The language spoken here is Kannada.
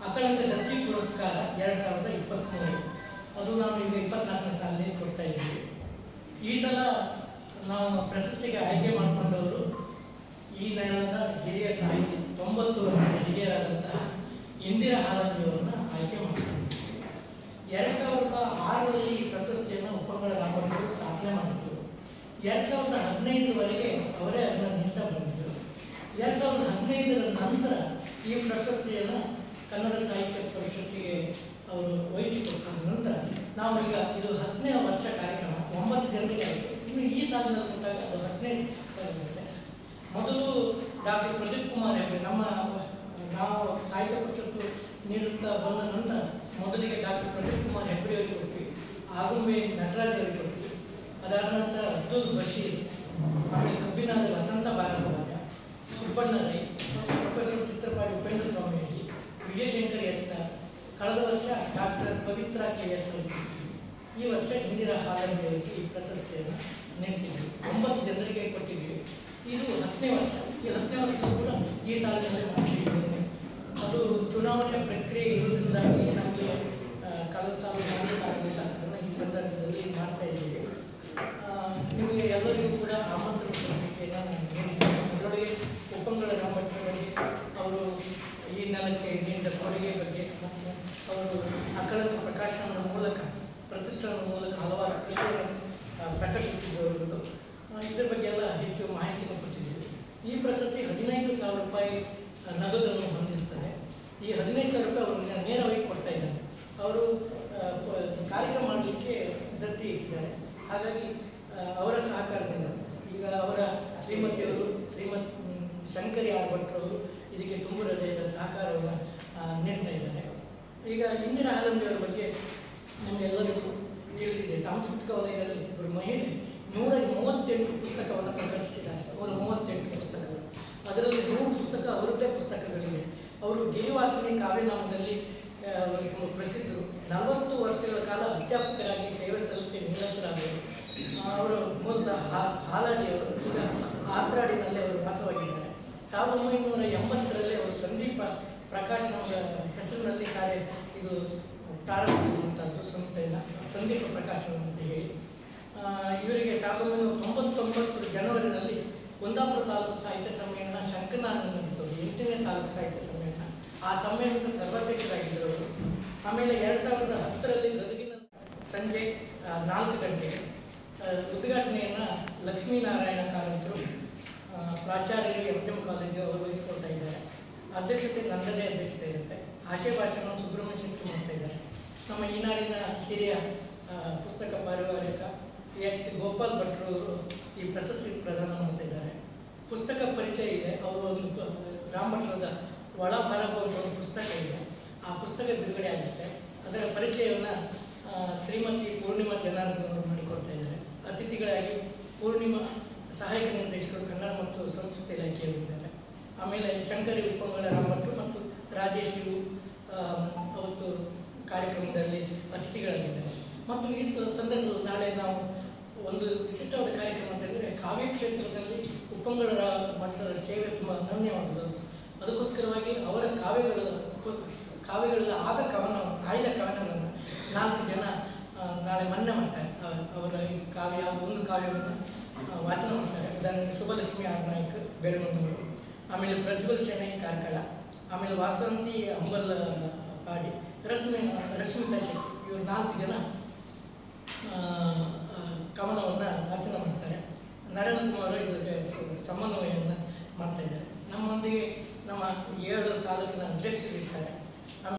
ಅಕಳಂಕ ದತ್ತಿ ಪುರಸ್ಕಾರ 2023 ಅದು ನಾವು ಈಗ 24ನೇ ಸಾಲಿನಲ್ಲಿ ಕೊಡ್ತಾ ಇದ್ದೀವಿ. ಈ ಸಲ ನಾವು ಪ್ರಶಸ್ತಿಗೆ ಆಯ್ಕೆ ಮಾಡಿಕೊಂಡವರು ಈ ನೆಲದ ಹಿರಿಯ ಸಾಹಿತಿ 90 ವರ್ಷದ ಹಿರಿಯರಾದಂತಹ ಇಂದಿರಾ ಹಾಲಂಬಿಯವರನ್ನ ಆಯ್ಕೆ ಮಾಡಿಕೊಂಡಿದ್ದೀವಿ. 2006ರಲ್ಲಿ ಈ ಪ್ರಶಸ್ತಿಯನ್ನು ಉಪಂಗಳ ರಾಮಣ್ಣವರು ಸ್ಥಾಪನೆ ಮಾಡಿದ್ರು. 2015ರವರೆಗೆ ಅವರೇ ಅದನ್ನು ನೀಡ್ತಾ ಬಂದಿದ್ದರು. 2015ರ ನಂತರ ಈ ಪ್ರಶಸ್ತಿಯನ್ನು ಕನ್ನಡ ಸಾಹಿತ್ಯ ಪರಿಷತ್ತಿಗೆ ಅವರು ವಹಿಸಿಕೊಟ್ಟ ನಂತರ ನಾವು ಈಗ ಇದು 10ನೇ ವರ್ಷ ಕಾರ್ಯಕ್ರಮ, 9 ಜನರಿಗೆ ಆಯಿತು. ಇನ್ನು ಈ ಸಾಲಿನಲ್ಲಿ ಕೊಟ್ಟಾಗ ಅದು 10ನೇ ಬರುತ್ತೆ. ಮೊದಲು ಡಾಕ್ಟರ್ ಪ್ರದೀಪ್ ಕುಮಾರ್ ಹೆಗ್ಡೆ ನಾವು ಸಾಹಿತ್ಯ ಪರಿಷತ್ತು ನೀಡುತ್ತಾ ಬಂದ ನಂತರ ಮೊದಲಿಗೆ ಡಾಕ್ಟರ್ ಪ್ರದೀಪ್ ಕುಮಾರ್ ಹೆಗ್ಡೆ ಅವರಿಗೆ ಕೊಡ್ತೀವಿ, ಆಗುಂಬೆ ನಟರಾಜ್ ಅವರಿಗೆ ಕೊಡ್ತೀವಿ. ಅದಾದ ನಂತರ ಅಬ್ದುಲ್ ಬಶೀರ್, ಆಮೇಲೆ ಕಬ್ಬಿನಾದ Vasantha Bharadwaj, Subbanna Rai, professor Chitrapadi Upendra Swamy, Vijayashankar S R, ಕಳೆದ ವರ್ಷ ಡಾಕ್ಟರ್ ಪವಿತ್ರ ಕೆ.ಎಸ್. ಈ ವರ್ಷ ಇಂದಿರಾ ಹಾಲಂಬಿ ಅವರಿಗೆ ಈ ಪ್ರಶಸ್ತಿಯನ್ನು ನೀಡ್ತಿದ್ವಿ. 9 ಜನರಿಗೆ ಕೊಟ್ಟಿದ್ವಿ. ಇದು 10ನೇ ವರ್ಷ. ಈ 10ನೇ ವರ್ಷದೂ ಕೂಡ ಈ ಸಾಲಿನಲ್ಲಿ ಮಾಡ್ತಿದ್ದೇನೆ. ಅದು ಚುನಾವಣೆ ಪ್ರಕ್ರಿಯೆ ಇರುವುದರಿಂದಾಗಿ ನಮಗೆ ಕಳೆದ ಸಾಲ ಮಾಡಲಿಕ್ಕಾಗಲಿಲ್ಲ. ಅದನ್ನು ಈ ಸಂದರ್ಭದಲ್ಲಿ ಮಾಡ್ತಾ ಇದ್ದೀವಿ. ನಿಮಗೆ ಎಲ್ಲರಿಗೂ ಕೂಡ ಆಮಂತ್ರಣ ಪತ್ರಿಕೆಯನ್ನು ನಾನು ನೀಡಿದ್ದೇನೆ. ಅದರೊಳಗೆ ಉಪಂಗಳ ರಾಮಭಟ್ರ ಬಗ್ಗೆ, ಅವರು ಈ ನೆಲಕ್ಕೆ ನೀಡಿದ ಕೊಡುಗೆ ಬಗ್ಗೆ, ಮತ್ತು ಅವರು ಅಕಳಂಕ ಪ್ರಕಾಶನದ ಮೂಲಕ, ಪ್ರತಿಷ್ಠಾನದ ಮೂಲಕ ಹಲವಾರು ಕೃತಿಗಳನ್ನು ಪ್ರಕಟಿಸಿದವರು, ಇದರ ಬಗ್ಗೆ ಎಲ್ಲ ಹೆಚ್ಚು ಮಾಹಿತಿಯನ್ನು ಕೊಟ್ಟಿದ್ದೀವಿ. ಈ ಪ್ರಶಸ್ತಿ 15,000 ರೂಪಾಯಿ ನಗದನ್ನು ಹೊಂದಿರ್ತದೆ. ಈ 15,000 ರೂಪಾಯಿ ಅವರು ನೇರವಾಗಿ ಕೊಡ್ತಾ ಇದ್ದಾರೆ. ಅವರು ಕಾರ್ಯಕ್ರಮ ಮಾಡಲಿಕ್ಕೆ ದತ್ತಿ ಇಟ್ಟಿದ್ದಾರೆ. ಹಾಗಾಗಿ ಅವರ ಸಹಕಾರದಿಂದ ಈಗ ಅವರ ಶ್ರೀಮತಿಯವರು ಶಂಕರಿ ಆರ್ ಭಟ್ರವರು ಇದಕ್ಕೆ ತುಂಬ ಹೃದಯದ ಸಹಕಾರವನ್ನು ನೀಡ್ತಾ ಇದ್ದಾರೆ. ಈಗ ಇಂದಿರಾ ಹಾಲಂಬಿಯವರ ಬಗ್ಗೆ ನಮಗೆಲ್ಲರಿಗೂ ತಿಳಿದಿದೆ. ಸಾಂಸ್ಕೃತಿಕ ವಲಯದಲ್ಲಿ ಒಬ್ಬರು ಮಹಿಳೆ 138 ಪುಸ್ತಕವನ್ನು ಪ್ರಕಟಿಸಿದ್ದಾರೆ. ಅವರು 38 ಪುಸ್ತಕಗಳು, ಅದರಲ್ಲಿ 100 ಪುಸ್ತಕ ಅವರದ್ದೇ ಪುಸ್ತಕಗಳಿವೆ. ಅವರು ಗಿರಿವಾಸಿನಿ ಕಾವ್ಯನಾಮದಲ್ಲಿ ಪ್ರಸಿದ್ಧರು. 40 ವರ್ಷಗಳ ಕಾಲ ಅಧ್ಯಾಪಕರಾಗಿ ಸೇವೆ ಸಲ್ಲಿಸಿ ನಿರತರಾದರು. ಅವರು ಮೂಲತಃ ಹಾಲಾಡಿಯವರು. ಈಗ ಆತ್ರಾಡಿನಲ್ಲಿ ಅವರು ವಾಸವಾಗಿದ್ದಾರೆ. 1980ರಲ್ಲಿ ಅವರು ಸಂದೀಪ ಪ್ರಕಾಶನದ ಹೆಸರಿನಲ್ಲಿ ಇದು ಪ್ರಾರಂಭಿಸಿರುವಂಥದ್ದು ಸಂಸ್ಥೆಯನ್ನು, ಸಂದೀಪ ಪ್ರಕಾಶನ ಅಂತ ಹೇಳಿ. ಇವರಿಗೆ 1999 ಜನವರಿನಲ್ಲಿ ಕುಂದಾಪುರ ತಾಲೂಕು ಸಾಹಿತ್ಯ ಸಮ್ಮೇಳನ ಶಂಕರನಾರಾಯಣ 8ನೇ ತಾಲೂಕು ಸಾಹಿತ್ಯ ಸಮ್ಮೇಳನ, ಆ ಸಮ್ಮೇಳನದ ಸರ್ವಾಧ್ಯಕ್ಷರಾಗಿದ್ದರು ಅವರು. ಆಮೇಲೆ 2010ರಲ್ಲಿ ಗದಗಿನ ಸಂಜೆ 4 ಗಂಟೆಗೆ ಉದ್ಘಾಟನೆಯನ್ನು ಲಕ್ಷ್ಮೀನಾರಾಯಣ ಕಾರಂತರು, ಪ್ರಾಚಾರ್ಯರು ಎಂ ಕಾಲೇಜು ಅವರು ವಹಿಸ್ಕೊಳ್ತಾ ಇದ್ದಾರೆ. ಅಧ್ಯಕ್ಷತೆ ನನ್ನದೇ ಅಧ್ಯಕ್ಷತೆ ಇರುತ್ತೆ. ಆಶಯ ಭಾಷಣ ಸುಬ್ರಹ್ಮಣ್ಯ ಶೆಟ್ಟಿ ಮಾಡ್ತಾ ಇದ್ದಾರೆ. ನಮ್ಮ ಈ ನಾಡಿನ ಹಿರಿಯ ಪುಸ್ತಕ ಪರಿವಾರಕ ಎಚ್ ಗೋಪಾಲ್ ಭಟ್ರು ಈ ಪ್ರಶಸ್ತಿ ಪ್ರದಾನ ಮಾಡ್ತಾ ಇದ್ದಾರೆ. ಪುಸ್ತಕ ಪರಿಚಯ ಇದೆ. ಅವರು ಒಂದು ರಾಮ್ ಭಟ್ರದ ಒಳಭರಗು ಅಂತ ಒಂದು ಪುಸ್ತಕ ಇದೆ. ಆ ಪುಸ್ತಕ ಬಿಡುಗಡೆ ಆಗುತ್ತೆ. ಅದರ ಪರಿಚಯವನ್ನು ಶ್ರೀಮತಿ ಪೂರ್ಣಿಮಾ ಜನಾರ್ದನ್ ಅವರು ಮಾಡಿಕೊಡ್ತಾ ಇದ್ದಾರೆ. ಅತಿಥಿಗಳಾಗಿ ಪೂರ್ಣಿಮಾ ಸಹಾಯಕ ನಿರ್ದೇಶಕರು ಕನ್ನಡ ಮತ್ತು ಸಂಸ್ಕೃತಿ ಇಲಾಖೆಯವರಿದ್ದಾರೆ. ಆಮೇಲೆ ಶಂಕರಿ ಉಪಂಗಳ ರಾಮಭಟ್ರು ಮತ್ತು ರಾಜೇಶ್ ಅವತ್ತು ಕಾರ್ಯಕ್ರಮದಲ್ಲಿ ಅತಿಥಿಗಳಾಗಿದ್ದಾರೆ. ಮತ್ತು ಈ ಸಂದರ್ಭದಲ್ಲಿ ನಾಳೆ ನಾವು ಒಂದು ವಿಶಿಷ್ಟವಾದ ಕಾರ್ಯಕ್ರಮ ಅಂತಂದರೆ ಕಾವ್ಯ ಕ್ಷೇತ್ರದಲ್ಲಿ ಉಪಂಗಳ ಮಟ್ಟದ ಸೇವೆ ತುಂಬ ಅನನ್ಯವಾದದ್ದು. ಅದಕ್ಕೋಸ್ಕರವಾಗಿ ಅವರ ಕಾವ್ಯಗಳ ಆಯ್ದ ಕವನಗಳನ್ನು 4 ಜನ ನಾಳೆ ಮನ್ನಾ ಮಾಡ್ತಾರೆ. ಅವರ ಒಂದು ಕಾವ್ಯವನ್ನು ವಾಚನ ಮಾಡ್ತಾರೆ. ಉದಾಹರಣೆಗೆ ಶುಭಲಕ್ಷ್ಮಿ ಆರ್ ನಾಯ್ಕ ಬೆರಮಂದೂರು, ಆಮೇಲೆ ಪ್ರಜ್ವಲ್ ಶೆಣೈ ಕಾರ್ಕಳ, ಆಮೇಲೆ ವಾಸಂತಿ ಅಂಬಲ್ ಪಾಡಿ, ರಶ್ಮಿತಾ ಶೆಟ್ಟಿ, ಇವರು 4 ಜನ ಕವನವನ್ನು ವಾಚನ ಮಾಡ್ತಾರೆ. ನರೇಂದ್ರ ಕುಮಾರ್ ಇದಕ್ಕೆ ಸಮನ್ವಯವನ್ನು ಮಾಡ್ತಾ ಇದ್ದಾರೆ. ನಮ್ಮೊಂದಿಗೆ ನಮ್ಮ 7 ತಾಲೂಕಿನ ಅಧ್ಯಕ್ಷರಿರ್ತಾರೆ.